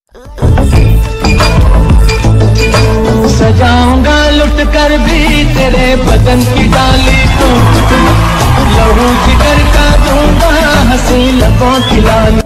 सजाऊंगा लुट कर भी तेरे बदन की डाली को, लहू जिगर का दूंगा हंसी लबों की लाली।